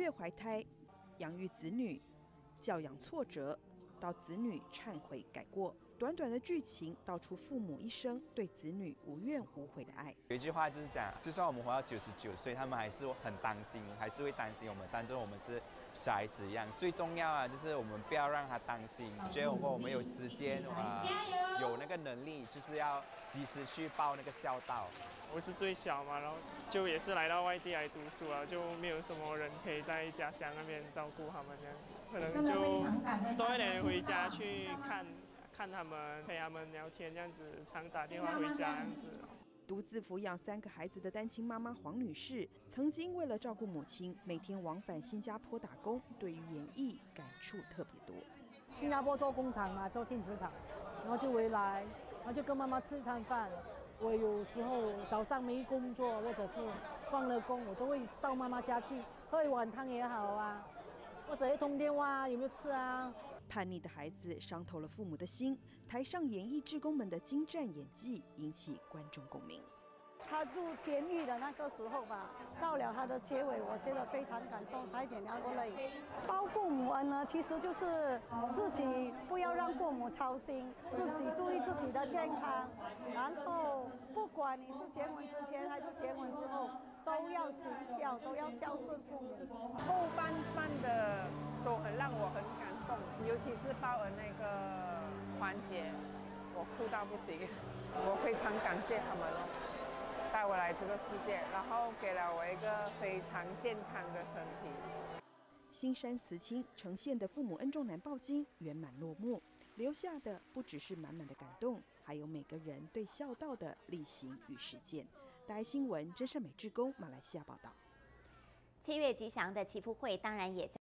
月怀胎、养育子女、教养挫折，到子女忏悔改过。短短的剧情道出父母一生对子女无怨无悔的爱。 有一句话就是讲，就算我们活到99岁，他们还是很担心，还是会担心我们，当作我们是小孩子一样。最重要啊，就是我们不要让他担心。觉得我们有时间有那个能力，就是要及时去报那个孝道。 我是最小嘛，然后就也是来到外地来读书啊，就没有什么人可以在家乡那边照顾他们这样子，可能就多一点回家去看他们，陪他们聊天这样子，常打电话回家这样子。 独自抚养3个孩子的单亲妈妈黄女士，曾经为了照顾母亲，每天往返新加坡打工，对于演艺感触特别多。 新加坡做工厂嘛，做电子厂，然后就回来，然后就跟妈妈吃一餐饭。我有时候早上没工作，或者是放了工，我都会到妈妈家去喝一碗汤也好啊，或者一通电话，有没有吃啊？ 叛逆的孩子伤透了父母的心，台上演艺志工们的精湛演技引起观众共鸣。 他入监狱的那个时候吧，到了他的结尾，我觉得非常感动，差一点流过泪。报父母恩呢，其实就是自己不要让父母操心，自己注意自己的健康，然后不管你是结婚之前还是结婚之后，都要行孝，都要孝顺父母。 后半的都很让我很感动，尤其是报恩那个环节，我哭到不行，我非常感谢他们带我来这个世界，然后给了我一个非常健康的身体。 新山慈亲呈现的父母恩重难报经圆满落幕，留下的不只是满满的感动，还有每个人对孝道的力行与实践。大爱新闻真善美志工马来西亚报道。 7月吉祥的祈福会当然也在